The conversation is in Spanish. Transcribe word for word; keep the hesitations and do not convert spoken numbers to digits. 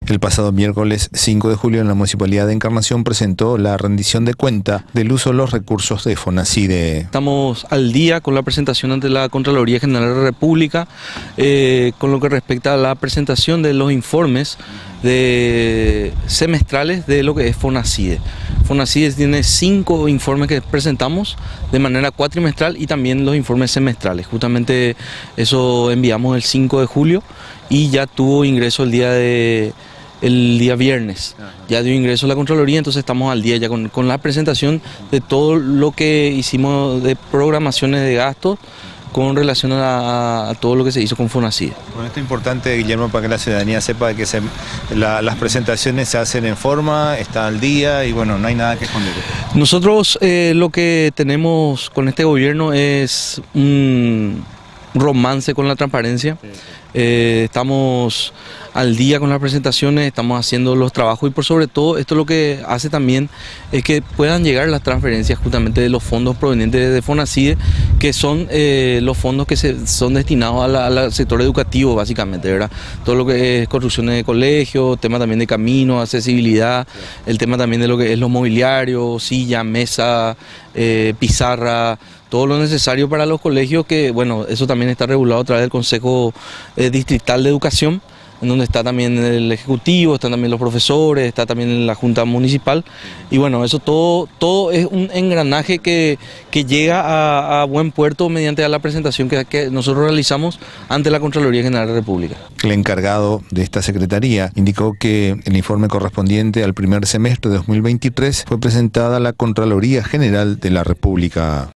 El pasado miércoles cinco de julio en la Municipalidad de Encarnación presentó la rendición de cuenta del uso de los recursos de FONACIDE. Estamos al día con la presentación ante la Contraloría General de la República eh, con lo que respecta a la presentación de los informes de semestrales de lo que es FONACIDE. FONACIDE tiene cinco informes que presentamos de manera cuatrimestral y también los informes semestrales. Justamente eso enviamos el cinco de julio y ya tuvo ingreso el día de el día viernes. Ya dio ingreso a la Contraloría, entonces estamos al día ya con, con la presentación de todo lo que hicimos de programaciones de gastos con relación a, a todo lo que se hizo con FONACIDE. Bueno, esto es importante, Guillermo, para que la ciudadanía sepa que se, la, las presentaciones se hacen en forma, está al día y bueno, no hay nada que esconder. Nosotros eh, lo que tenemos con este gobierno es un romance con la transparencia. Eh, estamos al día con las presentaciones, estamos haciendo los trabajos y por sobre todo esto lo que hace también es que puedan llegar las transferencias justamente de los fondos provenientes de FONACIDE, que son eh, los fondos que se, son destinados al sector educativo básicamente, ¿verdad? Todo lo que es construcciones de colegios, tema también de caminos, accesibilidad, el tema también de lo que es los mobiliarios, silla, mesa, eh, pizarra, todo lo necesario para los colegios, que bueno, eso también está regulado a través del Consejo eh, Distrital de Educación, en donde está también el Ejecutivo, están también los profesores, está también la Junta Municipal, y bueno, eso todo, todo es un engranaje que, que llega a, a buen puerto mediante la presentación que, que nosotros realizamos ante la Contraloría General de la República. El encargado de esta secretaría indicó que el informe correspondiente al primer semestre de dos mil veintitrés fue presentada a la Contraloría General de la República.